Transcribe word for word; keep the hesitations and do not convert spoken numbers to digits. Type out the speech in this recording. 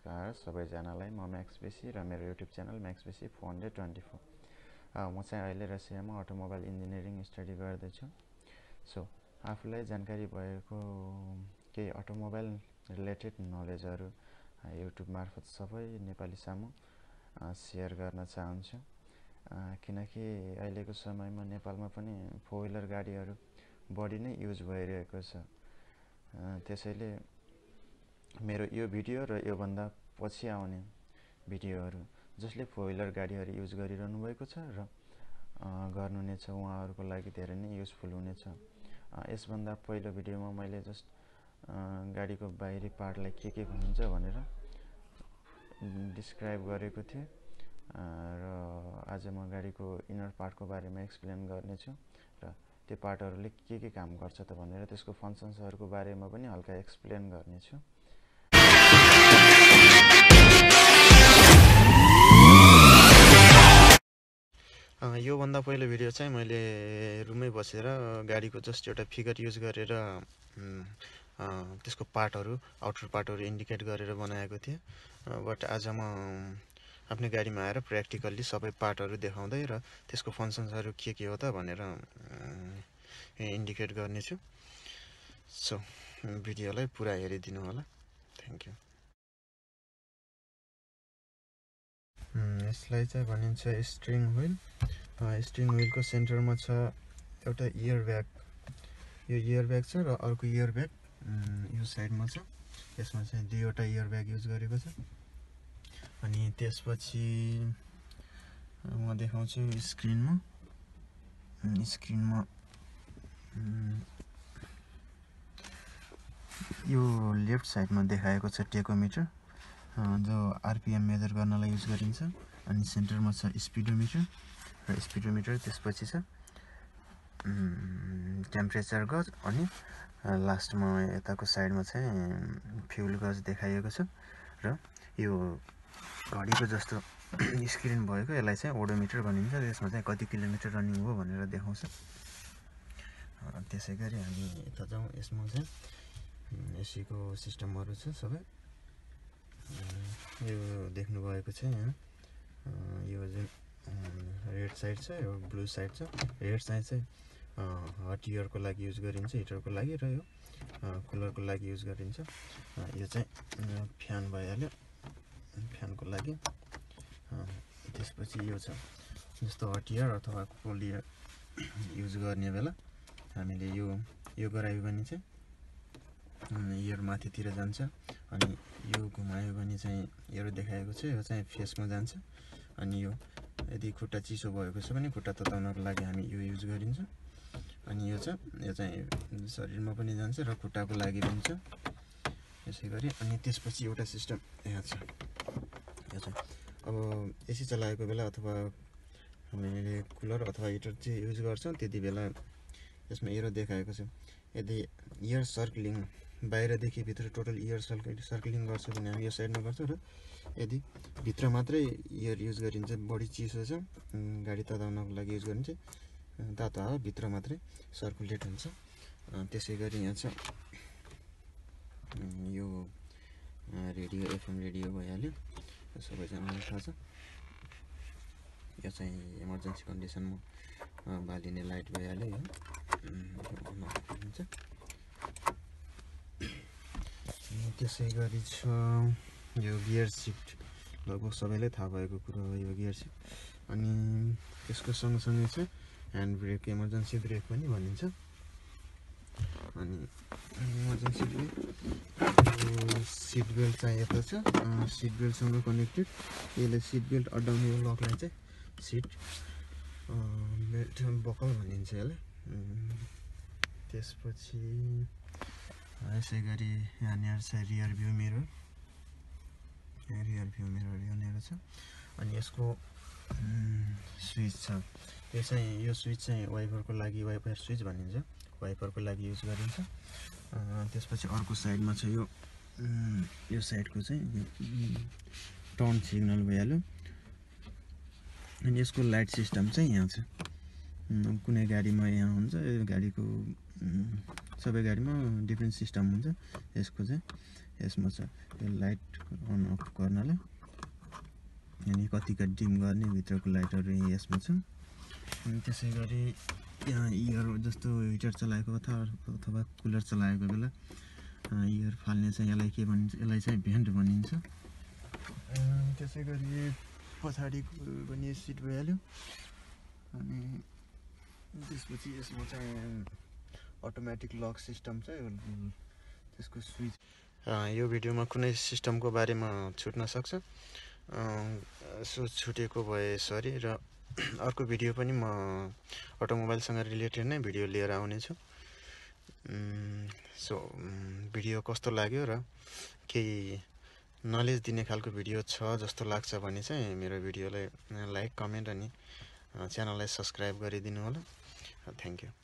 नमस्कार सबैजनालाई म म्याक्स बेसी र मेरो YouTube channel Max Besi four hundred twenty four म चाहिँ अहिले रसियामा अटोमोबाइल इन्जिनियरिङ स्टडी गर्दैछु। सो आफूलाई जानकारी भएको केही अटोमोबाइल रिलेटेड नलेजहरू युट्युब मार्फत सबै नेपाली सामु सेयर गर्न चाहन्छु, किनकि अहिलेको समयमा नेपालमा पनि फोर व्हिलर गाडीहरू बढी नै युज भइरहेको छ। त्यसैले मेरो यो भिडियो र योभन्दा पछि आउने भिडियोहरू जसले फोर व्हिलर गाडीहरू युज गरिरहनु भएको छ र गर्नु नै छ उहाँहरूको लागि धेरै नै युजफुल हुनेछ। यसभन्दा पहिलो भिडियोमा मैले जस्ट गाडीको बाहिरी पार्टलाई के के हुन्छ भनेर डिस्क्राइब गरेको थिएँ र आज म गाडीको इनर पार्टको बारेमा एक्सप्लेन गर्नेछु र त्यो पार्टहरूले के के काम गर्छ त भनेर त्यसको फङ्सन्सहरूको बारेमा पनि हल्का एक्सप्लेन गर्नेछु। यो भन्दा पहिलो भिडियो चाहिँ मैले रुममै बसेर गाडीको जस्ट एउटा फिगर युज गरेर त्यसको पार्टहरू आउटर पार्टहरू इन्डिकेट गरेर बनाएको थिएँ। बट आज म आफ्नै गाडीमा आएर प्र्याक्टिकल्ली सबै पार्टहरू देखाउँदै र त्यसको फङ्सन्सहरू के के हो त भनेर इन्डिकेट गर्नेछु। सो भिडियोलाई पुरा हेरिदिनु होला। Thank you. यसलाई चाहिँ भनिन्छ स्ट्रिङ व्हिल। स्ट्रिङ व्हिलको सेन्टरमा छ एउटा इयर ब्याग, यो इयर ब्याग छ र अर्को इयर ब्याग यो साइडमा छ। यसमा चाहिँ दुईवटा इयर ब्याग युज गरेको छ। अनि त्यसपछि म देखाउँछु स्क्रिनमा स्क्रिनमा यो लेफ्ट साइडमा देखाएको छ टेकोमिटर, जो आरपिएम मेजर गर्नलाई युज गरिन्छ। अनि सेन्टरमा छ स्पिडोमिटर र स्पिडोमिटर त्यसपछि छ टेम्परेचर गज। अनि लास्टमा यताको साइडमा चाहिँ फ्युल गज देखाइएको छ र यो घडीको जस्तो स्क्रिन भएको यसलाई चाहिँ ओडोमिटर भनिन्छ। यसमा चाहिँ कति किलोमिटर रनिङ हो भनेर देखाउँछ। त्यसै गरी हामी यता जाउँ। यसमा चाहिँ एसीको सिस्टमहरू छ सबै। यो देख्नु भएको छ यहाँ, यो चाहिँ रेड साइड छ, यो ब्लू साइड छ। रेड साइड चाहिँ हट इयरको लागि युज गरिन्छ, हिटरको लागि, र यो कुलरको लागि युज गरिन्छ। यो चाहिँ फ्यान भइहाल्यो, फ्यानको लागि। त्यसपछि यो छ जस्तो हट इयर अथवा कोल्ड इयर युज गर्ने बेला हामीले यो यो गरायो भने चाहिँ इयर माथितिर जान्छ। अनि यो घुमायो भने चाहिँ यो देखाएको छ, यो चाहिँ फेसमा जान्छ। अनि यो यदि खुट्टा चिसो भएको छ भने खुट्टा तताउनको लागि हामी यो युज गरिन्छ। अनि यो चाहिँ यो चाहिँ शरीरमा पनि जान्छ र खुट्टाको लागि पनि छ। यसै गरी अनि त्यसपछि एउटा सिस्टम यहाँ छ। यो चाहिँ अब एसी चलाएको बेला अथवा हामीले कुलर अथवा हिटर चाहिँ युज गर्छौँ त्यति बेला यसमा एरो देखाएको छ। यदि इयर सर्कलिङ बाहिरदेखि भित्र टोटल इयर सर्कल सर्कलिङ गर्छ भने हामी यो साइडमा गर्छौँ, र यदि भित्र मात्रै इयर युज गरिन्छ, बढी चिसो छ, गाडी तताउनको लागि युज गरिन्छ, तातो हावा भित्र मात्रै सर्कुलेट हुन्छ। त्यसै गरी यहाँ छ यो रेडियो, एफएम रेडियो भइहाल्यो, सबैजनालाई थाहा छ। यो चाहिँ इमर्जेन्सी कन्डिसनमा बालिने लाइट भइहाल्यो। यो हुन्छ। त्यसै गरी छ यो गियर सिफ्ट, लगभग सबैलाई थाहा भएको कुरो हो यो गियर सिफ्ट। अनि त्यसको सँगसँगै चाहिँ ह्यान्ड ब्रेक, इमर्जेन्सी ब्रेक पनि भनिन्छ। अनि इमर्जेन्सी ब्रेक सिट बेल्ट चाहिँ यता छ, सिट बेल्टसँग कनेक्टेड। यसले सिट बेल्ट अड्डाउने यो लकलाई चाहिँ सिट बेल्ट बकल भनिन्छ यसलाई। त्यसपछि यसै गरी यहाँनिर चाहिँ rear view mirror, rear view mirror यहाँनिर छ। अनि यसको स्विच छ, यो चाहिँ यो स्विच चाहिँ वाइपरको लागि वाइपर स्विच भनिन्छ, वाइपरको लागि युज गरिन्छ। त्यसपछि अर्को साइडमा छ यो यो साइडको चाहिँ टर्न सिग्नल भइहाल्यो। अनि यसको लाइट सिस्टम चाहिँ यहाँ छ। कुनै गाडीमा यहाँ हुन्छ, गाडीको सबै गाडीमा डिफ्रेन्ट सिस्टम हुन्छ। यसको चाहिँ यसमा छ यो लाइट अन अफ गर्नलाई अनि कतिका डिम गर्ने भित्रको लाइटहरु यसमा छ। अनि त्यसैगरी यहाँ इयर जस्तो हिटर चलाएको अथवा अथवा कुलर चलाएको बेला इयर फाल्ने चाहिँ यसलाई के भनिन्छ, यसलाई चाहिँ भेन्ट भनिन्छ। त्यसैगरी पछाडिको पनि सिट भइहाल्यो। अनि त्यसपछि यसमा चाहिँ अटोमेटिक लक सिस्टम छ, त्यसको स्विच। यो भिडियोमा कुनै सिस्टमको बारेमा छुट्न सक्छ, सो छुटेको भए सरी। र अर्को भिडियो पनि म अटोमोबाइलसँग रिलेटेड नै भिडियो लिएर आउने छु। सो भिडियो कस्तो लाग्यो र केही नलेज दिने खालको भिडियो छ जस्तो लाग्छ भने चाहिँ मेरो भिडियोलाई लाइक, कमेन्ट अनि च्यानललाई सब्स्क्राइब गरिदिनु होला। Thank you.